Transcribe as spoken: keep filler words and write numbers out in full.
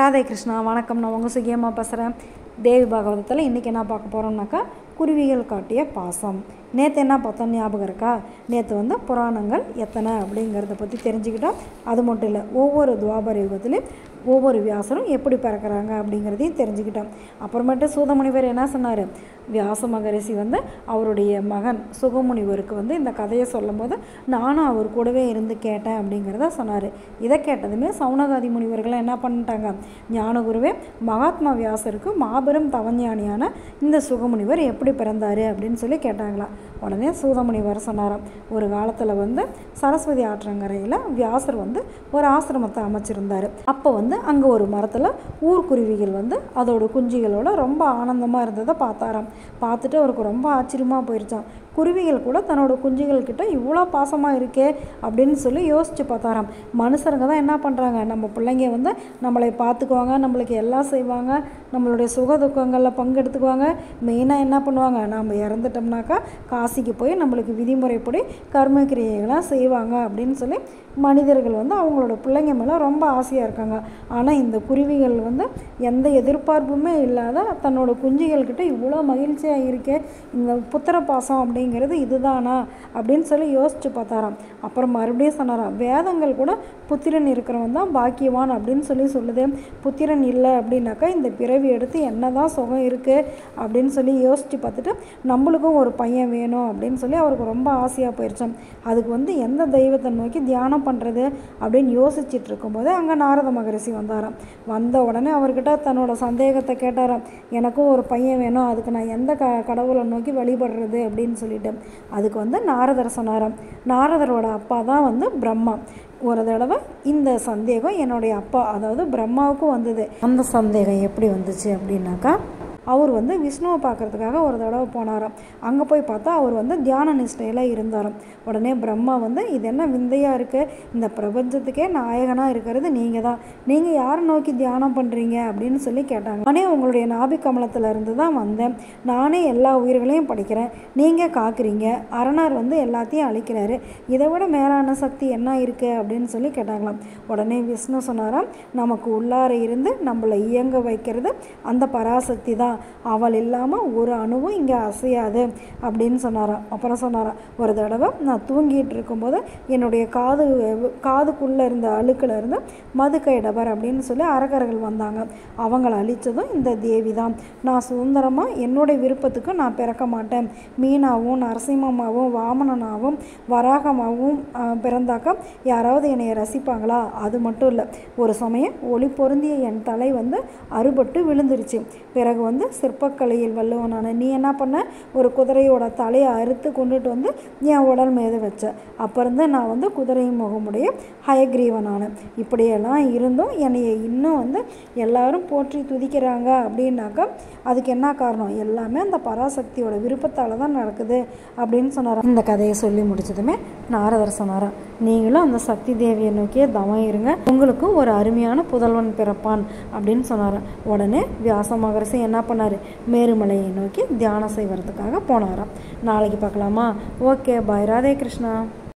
ராதே கிருஷ்ணா. வணக்கம். நான் உங்கள் சுகியமாக பேசுகிறேன். தேவி பாகவதத்தில் இன்றைக்கி என்ன பார்க்க போகிறோம்னாக்கா, குருவிகள் காட்டிய பாசம். நேற்று என்ன பார்த்தோம் ஞாபகம் இருக்கா? நேற்று வந்து புராணங்கள் எத்தனை அப்படிங்கிறத பற்றி தெரிஞ்சுக்கிட்டோம். அது மட்டும் இல்லை, ஒவ்வொரு துவாபர யுகத்துலேயும் ஒவ்வொரு வியாசரும் எப்படி பிறக்கிறாங்க அப்படிங்கிறதையும் தெரிஞ்சுக்கிட்டோம். அப்புறமேட்டு சூதமுனிவர் என்ன சொன்னார்? வியாச மகரிஷி வந்து அவருடைய மகன் சுகமுனிவருக்கு வந்து இந்த கதையை சொல்லும் போது நானும் அவர் கூடவே இருந்து கேட்டேன் அப்படிங்கிறத சொன்னார். இதை கேட்டதுமே சௌனகாதி முனிவர்கள் என்ன பண்ணிட்டாங்க? ஞானகுருவே மகாத்மா வியாசருக்கு மாபெரும் தவஞானியான இந்த சுகமுனிவர் எப்படி பிறந்தார் அப்படின்னு சொல்லி கேட்டாங்களாம். உடனே சூதமுனிவர் சொன்னாராம், ஒரு காலத்தில் வந்து சரஸ்வதி ஆற்றங்கரையில் வியாசர் வந்து ஒரு ஆசிரமத்தை அமைச்சிருந்தார். அப்போ வந்து அங்கே ஒரு மரத்தில் ஊர்க்குருவிகள் வந்து அதோட குஞ்சுகளோட ரொம்ப ஆனந்தமாக இருந்ததை பார்த்தாராம். பார்த்துட்டு அவருக்கு ரொம்ப ஆச்சரியமாக போயிடுச்சான். குருவிகள் கூட தன்னோட குஞ்சுகள்கிட்ட இவ்வளோ பாசமாக இருக்கே அப்படின்னு சொல்லி யோசித்து பார்த்தாராம். மனுஷருங்க தான் என்ன பண்ணுறாங்க, நம்ம பிள்ளைங்க வந்து நம்மளை பார்த்துக்குவாங்க, நம்மளுக்கு எல்லாம் செய்வாங்க, நம்மளுடைய சுக துக்கங்களில் பங்கெடுத்துக்குவாங்க. மெயினாக என்ன பண்ணுவாங்க, நம்ம இறந்துட்டோம்னாக்கா காசிக்கு போய் நம்மளுக்கு விதிமுறைப்படி கர்ம கிரியைகளாக செய்வாங்க அப்படின்னு சொல்லி மனிதர்கள் வந்து அவங்களோட பிள்ளைங்க மேலே ரொம்ப ஆசையாக இருக்காங்க. ஆனால் இந்த குருவிகள் வந்து எந்த எதிர்பார்ப்புமே இல்லாத தன்னோட குஞ்சுகள்கிட்ட இவ்வளோ மகிழ்ச்சியாக இருக்கே, இந்த புத்திர பாசம் அப்படிங்கிறது இதுதானா அப்படின்னு சொல்லி யோசித்து பார்த்தாராம். அப்புறம் மறுபடியும் சொன்னாராம், வேதங்கள் கூட புத்திரன் இருக்கிறவன் தான் பாக்கியவான் அப்படின்னு சொல்லி சொல்லுது. புத்திரன் இல்லை அப்படின்னாக்கா இந்த பிறவி எடுத்து என்ன தான் சுகம் இருக்குது அப்படின்னு சொல்லி யோசித்து பார்த்துட்டு நம்மளுக்கும் ஒரு பையன் வேணும் அப்படின்னு சொல்லி அவருக்கு ரொம்ப ஆசையாக போயிடுச்சோம். அதுக்கு வந்து எந்த தெய்வத்தை நோக்கி தியானம் பண்ணுறது அப்படின்னு யோசிச்சுட்டு இருக்கும்போது அங்கே நாரத மகரிஷி வந்தாராம். வந்த உடனே அவர்கிட்ட தன்னோட சந்தேகத்தை கேட்டாராம். எனக்கும் ஒரு பையன் வேணும், அதுக்கு நான் எந்த க கடவுளை நோக்கி வழிபடுறது அப்படின்னு சொல்லிட்டு அதுக்கு வந்து நாரதர் சொன்னாராம். நாரதரோட அப்பா தான் வந்து பிரம்மா. ஒரு தடவை இந்த சந்தேகம் என்னுடைய அப்பா அதாவது பிரம்மாவுக்கும் வந்தது. அந்த சந்தேகம் எப்படி வந்துச்சு அப்படின்னாக்கா, அவர் வந்து விஷ்ணுவை பார்க்குறதுக்காக ஒரு தடவை போனாராம். அங்கே போய் பார்த்தா அவர் வந்து தியான நிஷ்டையில் இருந்தாராம். உடனே பிரம்மா வந்து இது என்ன விந்தையாக இருக்குது, இந்த பிரபஞ்சத்துக்கே நாயகனாக இருக்கிறது நீங்கள் தான், நீங்கள் யாரை நோக்கி தியானம் பண்ணுறீங்க அப்படின்னு சொல்லி கேட்டாங்க. நானே உங்களுடைய நாபி கமலத்தில் இருந்து தான் வந்தேன், நானே எல்லா உயிர்களையும் படிக்கிறேன், நீங்கள் காக்குறீங்க, அரணார் வந்து எல்லாத்தையும் அழிக்கிறாரு, இதை விட மேலான சக்தி என்ன இருக்குது அப்படின்னு சொல்லி கேட்டாங்களாம். உடனே விஷ்ணு சொன்னாராம், நமக்கு உள்ளார இருந்து நம்மளை இயங்க வைக்கிறது அந்த பராசக்தி தான், அவள் இல்லாமல் ஒரு அணுவும் இங்கே அசையாது அப்படின்னு சொன்னாராம். அப்புறம் சொன்னாராம், ஒரு தடவை நான் தூங்கிட்டு இருக்கும்போது என்னுடைய காது காதுக்குள்ளே இருந்த அழுக்கில் இருந்து மதுக்கைடவர் அப்படின்னு சொல்லி அரக்கர்கள் வந்தாங்க. அவங்கள அழித்ததும் இந்த தேவி தான். நான் சுதந்திரமாக என்னுடைய விருப்பத்துக்கு நான் பிறக்க மாட்டேன், மீனாவும் நரசிம்மமாகவும் வாமனனாகவும் வராகமாகவும் பிறந்தாக்க யாராவது என்னை ரசிப்பாங்களா? அது மட்டும் இல்லை, ஒரு சமயம் ஒளி பொருந்திய என் தலை வந்து அறுபட்டு விழுந்துருச்சு. பிறகு வந்து சிற்பக்கலையில் வல்லுவனான நீ என்ன பண்ண, ஒரு குதிரையோட தலையை அறுத்து கொண்டுட்டு வந்து என் உடல் மீது வச்ச. அப்போ இருந்து நான் வந்து குதிரை முகமுடைய ஹயக்ரீவனான. இப்படியெல்லாம் இருந்தும் என்னைய இன்னும் வந்து எல்லாரும் போற்றி துதிக்கிறாங்க அப்படின்னாக்கா அதுக்கு என்ன காரணம்? எல்லாமே அந்த பராசக்தியோட விருப்பத்தால் தான் நடக்குது அப்படின்னு சொன்னாராம். இந்த கதையை சொல்லி முடிச்சதுமே நாரதர் சொன்னாராம், நீங்களும் அந்த சக்தி தேவியை நோக்கியே தவம் இருங்க, உங்களுக்கு ஒரு அருமையான புதல்வன் பிறப்பான் அப்படின்னு சொன்னாராம். உடனே வியாச மகரிஷி என்ன பண்ணார்? மேருமலையை நோக்கி தியானம் செய்வதற்காக போனாராம். நாளைக்கு பார்க்கலாமா? Okay, bye. ராதே கிருஷ்ணா.